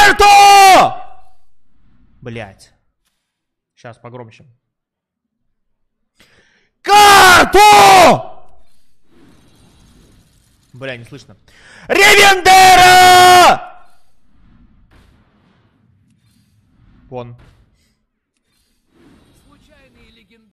Карту! Блять. Сейчас погромче. Карту! Бля, не слышно. Ревендера! Вон.